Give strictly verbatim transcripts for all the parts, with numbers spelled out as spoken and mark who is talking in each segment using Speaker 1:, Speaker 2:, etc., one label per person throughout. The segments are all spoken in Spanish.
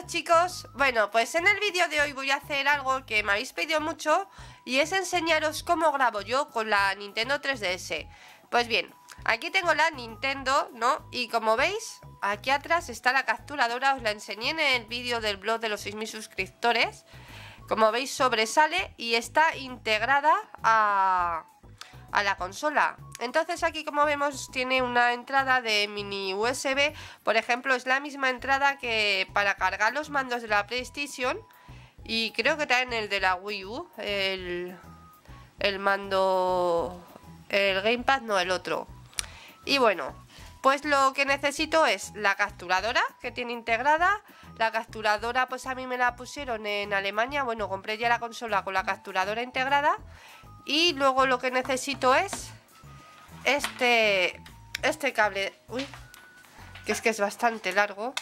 Speaker 1: chicos, bueno, pues en el vídeo de hoy voy a hacer algo que me habéis pedido mucho y es enseñaros cómo grabo yo con la Nintendo tres D S. Pues bien, aquí tengo la Nintendo, ¿no? Y como veis, aquí atrás está la capturadora, os la enseñé en el vídeo del blog de los seis mil suscriptores. Como veis sobresale y está integrada a... a la consola. Entonces aquí, como vemos, tiene una entrada de mini U S B. Por ejemplo, es la misma entrada que para cargar los mandos de la PlayStation. Y creo que también el de la Wii U, el, el mando, el Gamepad, no, el otro. Y bueno, pues lo que necesito es la capturadora que tiene integrada. La capturadora pues a mí me la pusieron en Alemania. Bueno, compré ya la consola con la capturadora integrada. Y luego lo que necesito es este, este cable. Uy, que es que es bastante largo.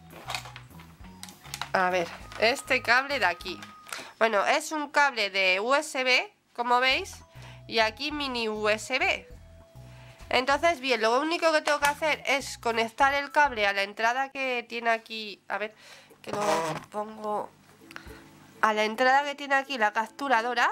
Speaker 1: A ver, este cable de aquí. Bueno, es un cable de U S B, como veis. Y aquí mini U S B. Entonces, bien, lo único que tengo que hacer es conectar el cable a la entrada que tiene aquí. A ver, que lo pongo. A la entrada que tiene aquí la capturadora.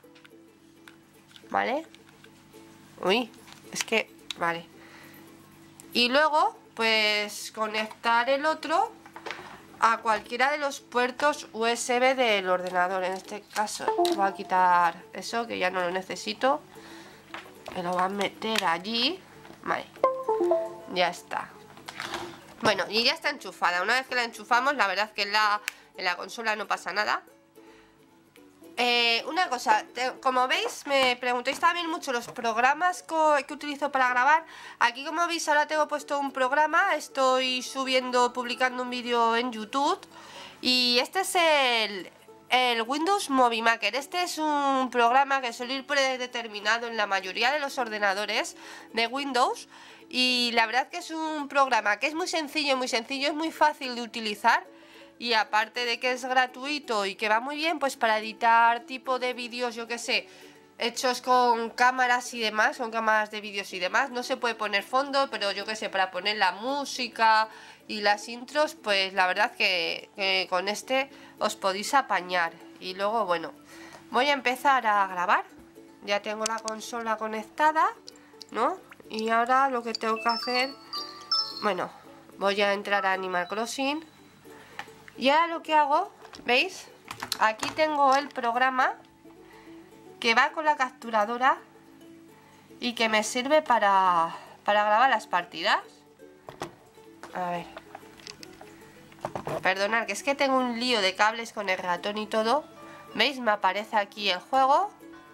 Speaker 1: ¿Vale? Uy, es que... Vale. Y luego, pues, conectar el otro a cualquiera de los puertos U S B del ordenador. En este caso, voy a quitar eso, que ya no lo necesito. Me lo voy a meter allí. Vale. Ya está. Bueno, y ya está enchufada. Una vez que la enchufamos, la verdad es que en la, en la consola no pasa nada. Eh, una cosa, te, como veis, me preguntáis también mucho los programas que utilizo para grabar. Aquí, como veis, ahora tengo puesto un programa. Estoy subiendo, publicando un vídeo en YouTube. Y este es el, el Windows Movie Maker. Este es un programa que suele ir predeterminado en la mayoría de los ordenadores de Windows. Y la verdad que es un programa que es muy sencillo, muy sencillo, es muy fácil de utilizar. Y aparte de que es gratuito y que va muy bien, pues para editar tipo de vídeos, yo que sé, hechos con cámaras y demás, con cámaras de vídeos y demás, no se puede poner fondo, pero yo que sé, para poner la música y las intros, pues la verdad que, que con este os podéis apañar. Y luego, bueno, voy a empezar a grabar. Ya tengo la consola conectada, ¿no? Y ahora lo que tengo que hacer, bueno, voy a entrar a Animal Crossing. Y ahora lo que hago, ¿veis? Aquí tengo el programa que va con la capturadora y que me sirve para, para grabar las partidas. A ver. Perdonad, que es que tengo un lío de cables con el ratón y todo. ¿Veis? Me aparece aquí el juego.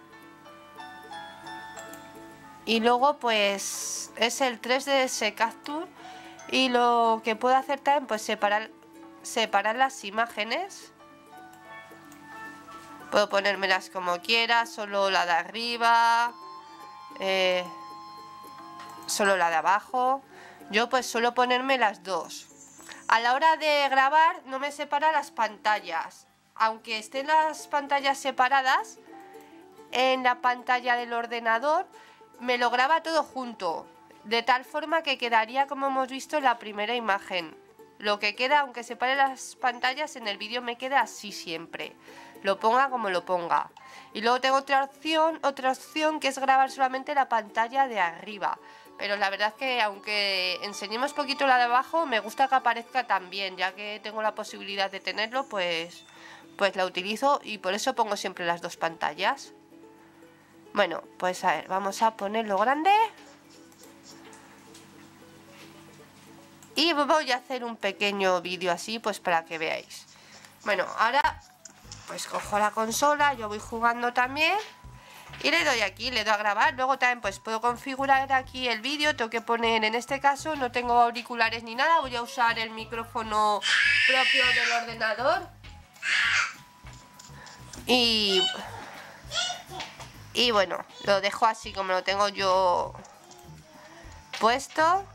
Speaker 1: Y luego pues es el tres D S Capture. Y lo que puedo hacer también, pues separar... separar las imágenes. Puedo ponérmelas como quiera, solo la de arriba, eh, solo la de abajo. Yo pues suelo ponerme las dos. A la hora de grabar no me separa las pantallas. Aunque estén las pantallas separadas, en la pantalla del ordenador me lo graba todo junto. De tal forma que quedaría como hemos visto en la primera imagen. Lo que queda, aunque separe las pantallas, en el vídeo me queda así siempre. Lo ponga como lo ponga. Y luego tengo otra opción, otra opción que es grabar solamente la pantalla de arriba. Pero la verdad es que aunque enseñemos poquito la de abajo, me gusta que aparezca también. Ya que tengo la posibilidad de tenerlo, pues, pues la utilizo y por eso pongo siempre las dos pantallas. Bueno, pues a ver, vamos a ponerlo grande. Y voy a hacer un pequeño vídeo así, pues para que veáis. Bueno, ahora pues cojo la consola, yo voy jugando también. Y le doy aquí, le doy a grabar. Luego también pues puedo configurar aquí el vídeo. Tengo que poner, en este caso, no tengo auriculares ni nada. Voy a usar el micrófono propio del ordenador. Y... Y bueno, lo dejo así como lo tengo yo puesto.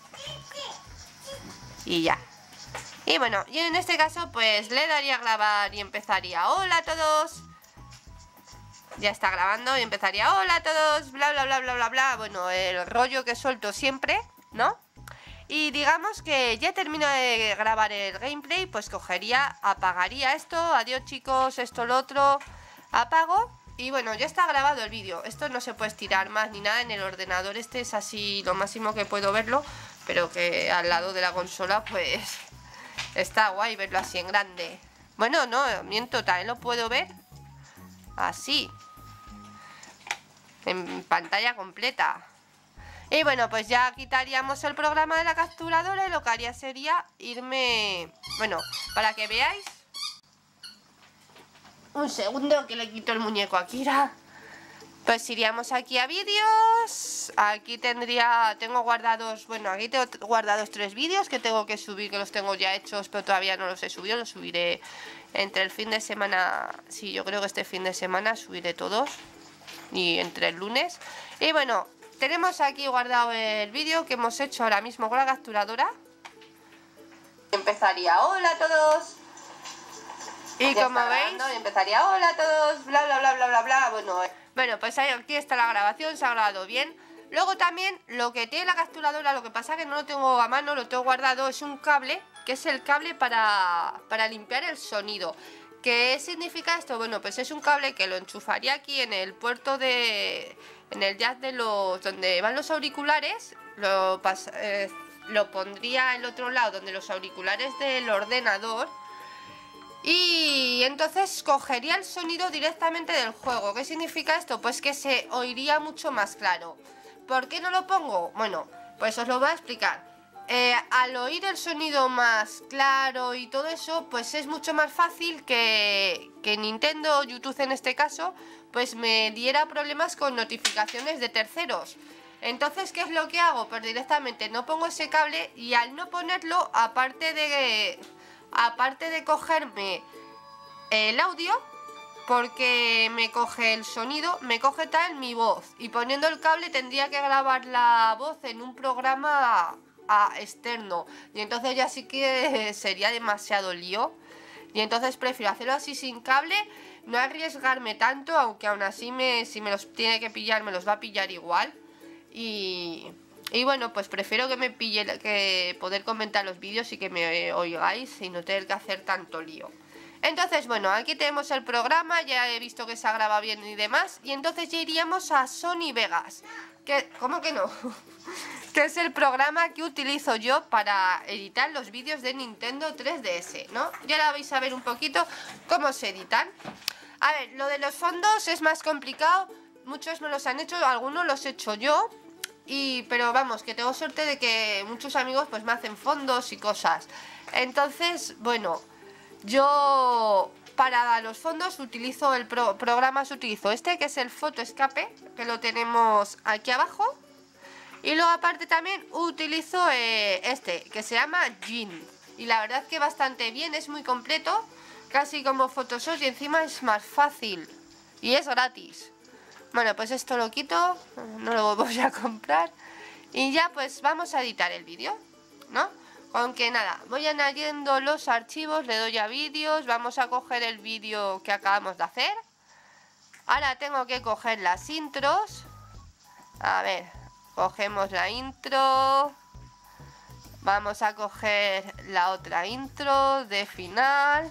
Speaker 1: Y ya. Y bueno, yo en este caso pues le daría a grabar y empezaría. Hola a todos. Ya está grabando y empezaría. Hola a todos. Bla bla bla bla bla bla. Bueno, el rollo que suelto siempre, ¿no? y digamos que ya termino de grabar el gameplay, pues cogería, apagaría esto, adiós chicos, esto, lo otro, apago y bueno, ya está grabado el vídeo. Esto no se puede estirar más ni nada en el ordenador, este es así lo máximo que puedo verlo, pero que al lado de la consola pues está guay verlo así en grande. Bueno, no, miento, también lo puedo ver así, en pantalla completa. Y bueno, pues ya quitaríamos el programa de la capturadora y lo que haría sería irme... Bueno, para que veáis... Un segundo que le quito el muñeco a Kira. Pues iríamos aquí a vídeos. Aquí tendría... Tengo guardados... Bueno, aquí tengo guardados tres vídeos que tengo que subir, que los tengo ya hechos, pero todavía no los he subido. Los subiré entre el fin de semana... Sí, yo creo que este fin de semana subiré todos. Y entre el lunes. Y bueno... Tenemos aquí guardado el vídeo que hemos hecho ahora mismo con la capturadora. Empezaría hola a todos. Y ya como veis, y empezaría hola a todos, bla bla bla bla bla bla. Bueno, eh. bueno, pues ahí, aquí está la grabación, se ha grabado bien. Luego también lo que tiene la capturadora, lo que pasa que no lo tengo a mano, lo tengo guardado, es un cable, que es el cable para, para limpiar el sonido. ¿Qué significa esto? Bueno, pues es un cable que lo enchufaría aquí en el puerto de... En el jack de los... donde van los auriculares, lo, pas, eh, lo pondría al otro lado, donde los auriculares del ordenador. Y entonces cogería el sonido directamente del juego. ¿Qué significa esto? Pues que se oiría mucho más claro. ¿Por qué no lo pongo? Bueno, pues os lo voy a explicar. Eh, al oír el sonido más claro y todo eso, pues es mucho más fácil que, que Nintendo o YouTube en este caso, pues me diera problemas con notificaciones de terceros. Entonces, ¿qué es lo que hago? Pues directamente no pongo ese cable y al no ponerlo, aparte de, aparte de cogerme el audio, porque me coge el sonido, me coge tal mi voz. Y poniendo el cable tendría que grabar la voz en un programa... A externo y entonces ya sí que sería demasiado lío y entonces prefiero hacerlo así sin cable, no arriesgarme tanto, aunque aún así me, si me los tiene que pillar me los va a pillar igual y, y bueno, pues prefiero que me pille, que poder comentar los vídeos y que me oigáis y no tener que hacer tanto lío. Entonces bueno, aquí tenemos el programa, ya he visto que se graba bien y demás, y entonces ya iríamos a Sony Vegas. que ¿Cómo que no? Que es el programa que utilizo yo para editar los vídeos de Nintendo tres D S, ¿no? Y ahora vais a ver un poquito cómo se editan. A ver, lo de los fondos es más complicado, muchos me los han hecho, algunos los he hecho yo, y pero vamos, que tengo suerte de que muchos amigos pues me hacen fondos y cosas. Entonces, bueno, yo para los fondos utilizo el pro programa, utilizo este que es el Photo Escape, que lo tenemos aquí abajo. Y luego aparte también utilizo eh, este, que se llama Jin. Y la verdad que bastante bien, es muy completo, casi como Photoshop y encima es más fácil. Y es gratis. Bueno, pues esto lo quito, no lo voy a comprar. Y ya pues vamos a editar el vídeo, ¿no? Aunque nada, voy añadiendo los archivos, le doy a vídeos, vamos a coger el vídeo que acabamos de hacer. Ahora tengo que coger las intros. A ver... Cogemos la intro, vamos a coger la otra intro de final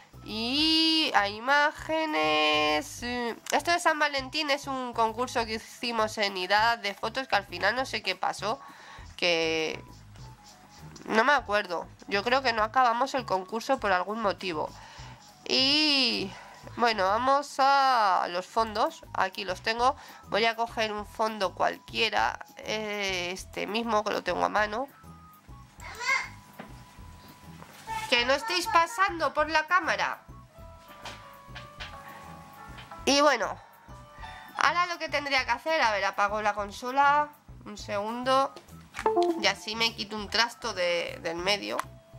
Speaker 1: y a imágenes. Esto de San Valentín es un concurso que hicimos en Idad de fotos que al final no sé qué pasó, que no me acuerdo, yo creo que no acabamos el concurso por algún motivo. Y... bueno, vamos a los fondos, aquí los tengo, voy a coger un fondo cualquiera, este mismo que lo tengo a mano. Que no estéis pasando por la cámara. Y bueno, ahora lo que tendría que hacer, a ver, apago la consola, un segundo, y así me quito un trasto de, del medio.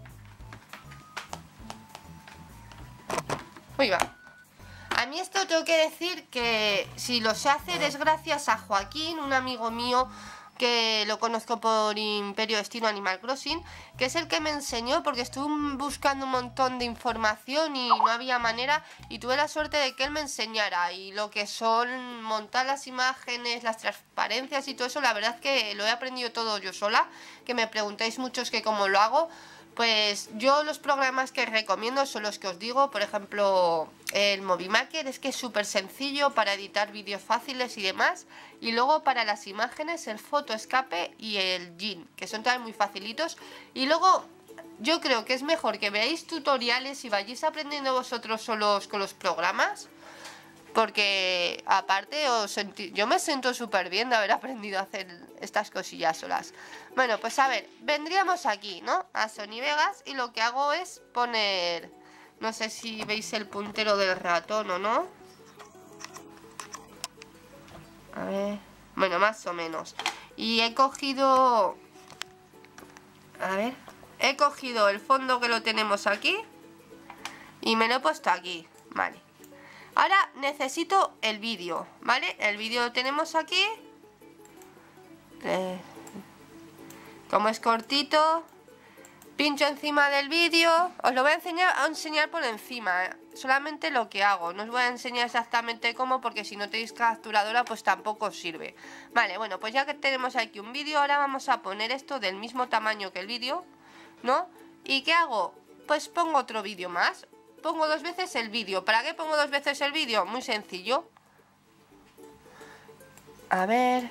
Speaker 1: Uy, va. A mí esto tengo que decir que si lo sé hacer es gracias a Joaquín, un amigo mío que lo conozco por Imperio Destino Animal Crossing, que es el que me enseñó, porque estuve buscando un montón de información y no había manera, y tuve la suerte de que él me enseñara. Y lo que son montar las imágenes, las transparencias y todo eso, la verdad que lo he aprendido todo yo sola, que me preguntáis muchos que cómo lo hago. Pues yo los programas que recomiendo son los que os digo, por ejemplo el Movie Maker, es que es súper sencillo para editar vídeos fáciles y demás, y luego para las imágenes el Photo Escape y el Gin, que son también muy facilitos, y luego yo creo que es mejor que veáis tutoriales y vayáis aprendiendo vosotros solos con los programas, porque aparte os sentí, yo me siento súper bien de haber aprendido a hacer estas cosillas solas. Bueno, pues a ver, vendríamos aquí, ¿no? A Sony Vegas, y lo que hago es poner, no sé si veis el puntero del ratón o no. A ver, bueno, más o menos. Y he cogido, a ver, he cogido el fondo que lo tenemos aquí y me lo he puesto aquí, vale. Ahora necesito el vídeo, ¿vale? El vídeo lo tenemos aquí. Eh, como es cortito, pincho encima del vídeo. Os lo voy a enseñar, a enseñar por encima, ¿eh? Solamente lo que hago. No os voy a enseñar exactamente cómo, porque si no tenéis capturadora pues tampoco os sirve. Vale, bueno, pues ya que tenemos aquí un vídeo, ahora vamos a poner esto del mismo tamaño que el vídeo, ¿no? ¿Y qué hago? Pues pongo otro vídeo más. Pongo dos veces el vídeo. ¿Para qué pongo dos veces el vídeo? Muy sencillo. A ver.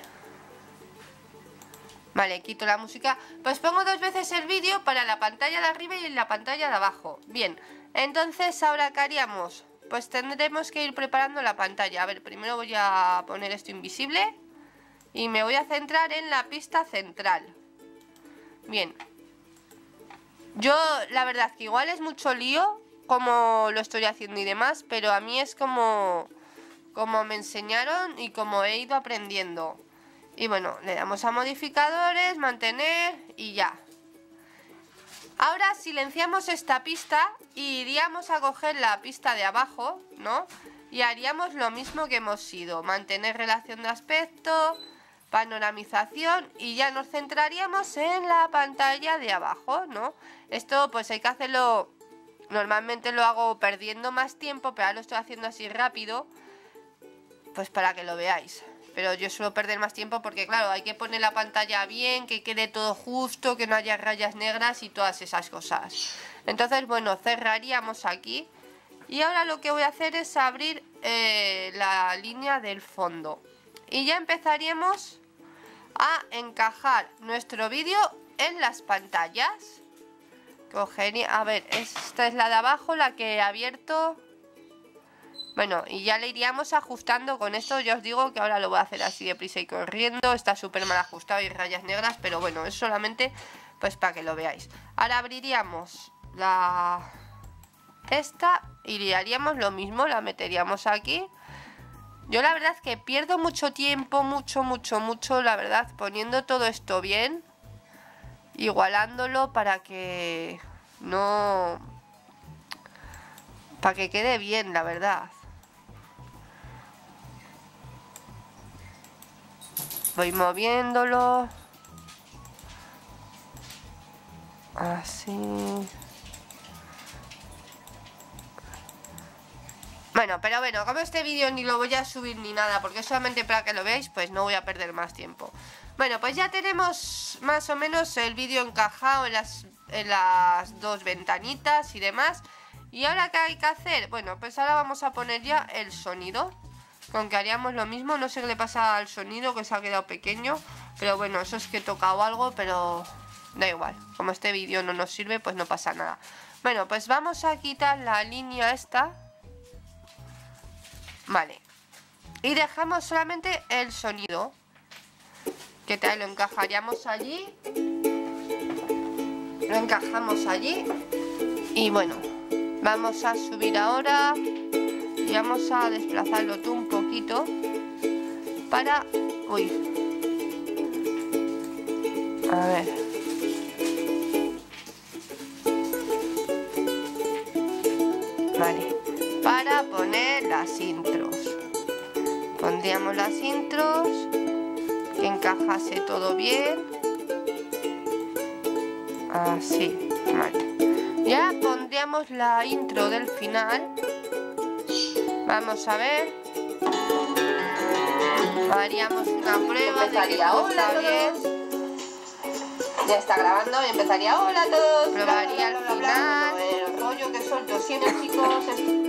Speaker 1: Vale, quito la música. Pues pongo dos veces el vídeo para la pantalla de arriba y la pantalla de abajo. Bien, entonces ahora ¿qué haríamos? Pues tendremos que ir preparando la pantalla. A ver, primero voy a poner esto invisible y me voy a centrar en la pista central. Bien. Yo, la verdad que igual es mucho lío como lo estoy haciendo y demás, pero a mí es como, como me enseñaron y como he ido aprendiendo. Y bueno, le damos a modificadores, mantener y ya. Ahora silenciamos esta pista y iríamos a coger la pista de abajo, ¿no? Y haríamos lo mismo que hemos ido, mantener relación de aspecto, panoramización, y ya nos centraríamos en la pantalla de abajo, ¿no? Esto pues hay que hacerlo. Normalmente lo hago perdiendo más tiempo, pero ahora lo estoy haciendo así rápido, pues para que lo veáis. Pero yo suelo perder más tiempo porque, claro, hay que poner la pantalla bien, que quede todo justo, que no haya rayas negras y todas esas cosas. Entonces, bueno, cerraríamos aquí. Y ahora lo que voy a hacer es abrir eh, la línea del fondo. Y ya empezaríamos a encajar nuestro vídeo en las pantallas. Cogería, a ver, esta es la de abajo, la que he abierto. Bueno, y ya le iríamos ajustando con esto. Ya os digo que ahora lo voy a hacer así deprisa y corriendo. Está súper mal ajustado y rayas negras, pero bueno, es solamente pues para que lo veáis. Ahora abriríamos la esta y le haríamos lo mismo, la meteríamos aquí. Yo la verdad es que pierdo mucho tiempo, mucho, mucho, mucho, la verdad, poniendo todo esto bien, igualándolo para que no, para que quede bien, la verdad. Voy moviéndolo así. Bueno, pero bueno, como este vídeo ni lo voy a subir ni nada, porque solamente para que lo veáis, pues no voy a perder más tiempo. Bueno, pues ya tenemos más o menos el vídeo encajado en las, en las dos ventanitas y demás. ¿Y ahora qué hay que hacer? Bueno, pues ahora vamos a poner ya el sonido, con que haríamos lo mismo. No sé qué le pasa al sonido, que se ha quedado pequeño, pero bueno, eso es que he tocado algo, pero da igual. Como este vídeo no nos sirve, pues no pasa nada. Bueno, pues vamos a quitar la línea esta. Vale. Y dejamos solamente el sonido, que tal, lo encajaríamos allí. Lo encajamos allí. Y bueno, vamos a subir ahora y vamos a desplazarlo todo un poquito para... Uy. A ver. Vale. Para poner las intros. Pondríamos las intros que encajase todo bien. Así, vale. Ya pondríamos la intro del final. Vamos a ver. Haríamos una prueba de que todo está bien.
Speaker 2: Ya está grabando y empezaría. Hola a todos.
Speaker 1: Probaría al final.
Speaker 2: El rollo que suelto siempre, chicos.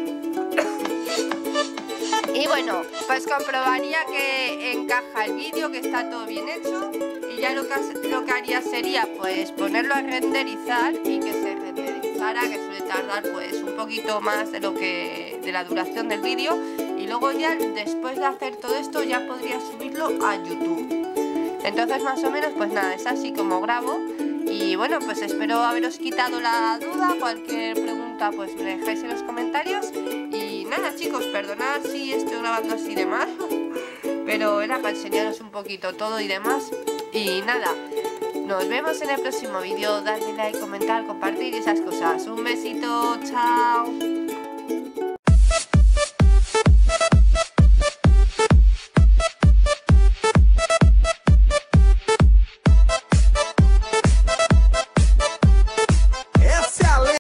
Speaker 1: Y bueno, pues comprobaría que encaja el vídeo, que está todo bien hecho. Y ya lo que, lo que haría sería pues ponerlo a renderizar y que se renderizara, que suele tardar pues un poquito más de lo que de la duración del vídeo. Y luego ya después de hacer todo esto ya podría subirlo a YouTube. Entonces más o menos pues nada, es así como grabo. Y bueno, pues espero haberos quitado la duda. Cualquier pregunta pues me dejáis en los comentarios. Y nada chicos, perdonad si estoy grabando así de mal, pero era para enseñaros un poquito todo y demás. Y nada, nos vemos en el próximo vídeo. Dadle like, comentar, compartir y esas cosas. Un besito, chao.